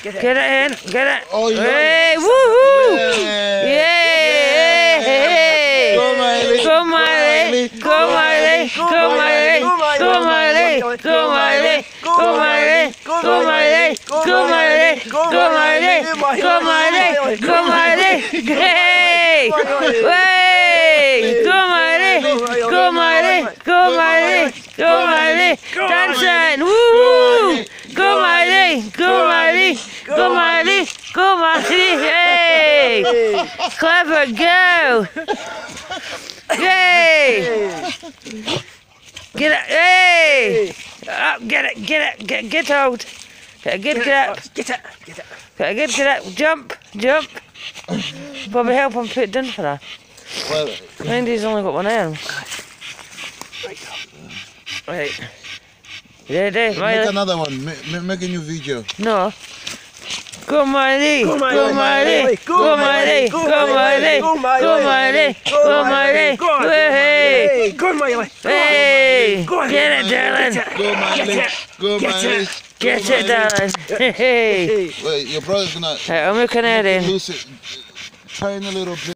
Get it in. Get it. Oh, yeah. Hey, woohoo! Yay! Go, Miley. Go, Miley. Go, Miley. Go, Miley. Go, Miley. Go, Miley. Go, Miley. Go, Miley. Go, Miley. Go, Miley. Go, Miley. Go, Miley. Hey! Hey! Go, Miley. Go, Miley. Go, Miley. Go, Miley. Dancing. Woo! Go, Miley. Go, Miley. Go, Miley. Go, Miley. Hey! Clever, go! Yay! Get it! Hey! Up, get it! Get out! Get up! Get it. Get up! Jump! Bobby, help him put it down for that. Well, Randy's only got one arm. Right. Ready, make Miley? another one. Make a new video. No. Go, Miley! Go, Miley. Go, Miley! Go, Miley! Go, Miley! Go, Miley! Go, Miley! Hey! Go, Miley. Hey! Go on. Get it, darling! Go, Miley. Go, Miley. Get it, darling! Hey! Wait, your brother's gonna Right, I'm looking at him. loose it. Tiny little bit.